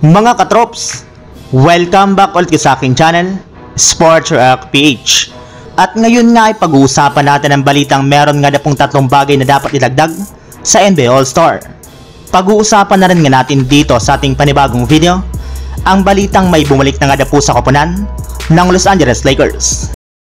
Mga katrops, welcome back ulit sa aking channel, Sports React PH. At ngayon nga ay pag-uusapan natin ang balitang meron nga na pong tatlong bagay na dapat ilagdag sa NBA All-Star. Pag-uusapan na rin nga natin dito sa ating panibagong video, ang balitang may bumalik na nga na po sa koponan ng Los Angeles Lakers.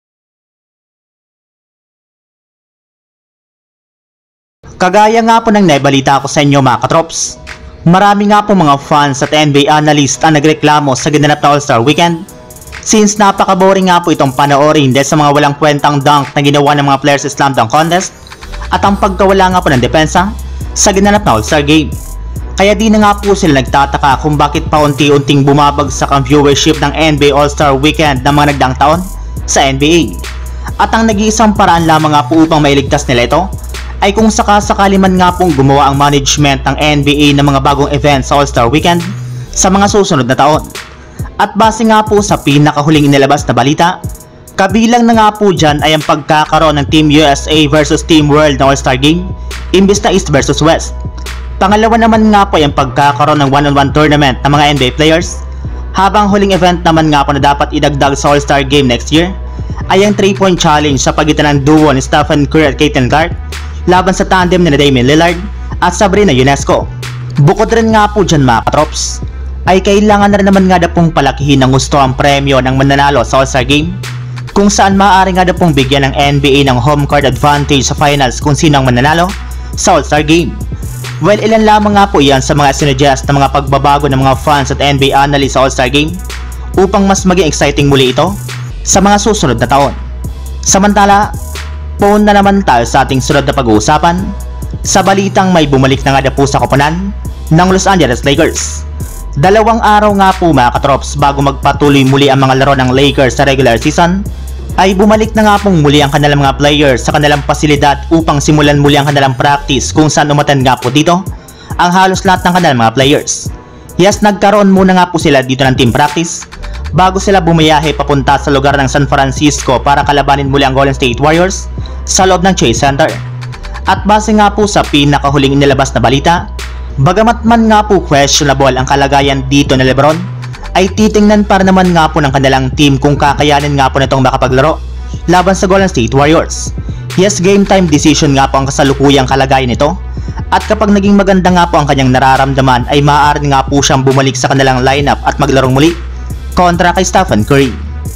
Kagaya nga po ng naibalita ko sa inyo mga katrops, marami nga po mga fans at NBA analyst ang nagreklamo sa ginanap na All-Star Weekend since napaka-boring nga po itong panoorin dahil sa mga walang kwentang dunk na ginawa ng mga players sa slam dunk contest at ang pagkawala nga po ng depensa sa ginanap na All-Star Game. Kaya di na nga po sila nagtataka kung bakit paunti-unting bumabagsak ang viewership ng NBA All-Star Weekend ng mga nagdaang taon sa NBA. At ang nag-iisang paraan lamang nga po upang mailigtas nila ito ay kung sakasakali man nga pong gumawa ang management ng NBA ng mga bagong events sa All-Star Weekend sa mga susunod na taon. At base nga po sa pinakahuling inilabas na balita, kabilang na nga po dyan ay ang pagkakaroon ng Team USA versus Team World na All-Star Game imbis na East versus West. Pangalawa naman nga po ay ang pagkakaroon ng one-on-one tournament ng mga NBA players, habang huling event naman nga po na dapat idagdag sa All-Star Game next year ay ang 3-point challenge sa pagitan ng duo ni Stephen Curry at Caitlin Clark laban sa tandem ni Damian Lillard at Sabrina Ionesco. Bukod rin nga po dyan mga katrops, ay kailangan na rin naman nga na pong palakihin ng gusto ang premyo ng mananalo sa All-Star Game, kung saan maaari nga na pong bigyan ng NBA ng home court advantage sa finals kung sino ang mananalo sa All-Star Game. Well, ilan lamang nga po yan sa mga sinuggest na mga pagbabago ng mga fans at NBA analysts sa All-Star Game upang mas maging exciting muli ito sa mga susunod na taon. Samantala, phone na naman tayo sa ating sunod na pag-uusapan sa balitang may bumalik na nga na po sa koponan ng Los Angeles Lakers. 2 araw nga po mga katrops bago magpatuloy muli ang mga laro ng Lakers sa regular season, ay bumalik na nga pong muli ang kanilang mga players sa kanilang pasilidad upang simulan muli ang kanilang practice, kung saan umattend nga po dito ang halos lahat ng kanilang mga players. Yes, nagkaroon muna nga po sila dito ng team practice bago sila bumiyahe papunta sa lugar ng San Francisco para kalabanin muli ang Golden State Warriors sa loob ng Chase Center. At base nga po sa pinakahuling inilabas na balita, bagamat man nga po questionable ang kalagayan dito ni LeBron, ay titingnan para naman nga po ng kanilang team kung kakayanin nga po nitong makapaglaro laban sa Golden State Warriors. Yes, game time decision nga po ang kasalukuyang kalagayan nito, at kapag naging maganda nga po ang kanyang nararamdaman ay maaari nga po siyang bumalik sa kanilang lineup at maglarong muli kontra kay Stephen Curry.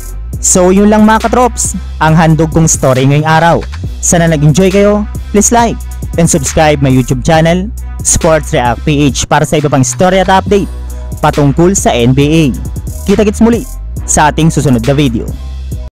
So yun lang mga katrops, ang handog kong story ngayong araw. Sana nag-enjoy kayo, please like and subscribe my YouTube channel, Sports React PH, para sa iba pang story at update patungkol sa NBA. Kita-kits muli sa ating susunod na video.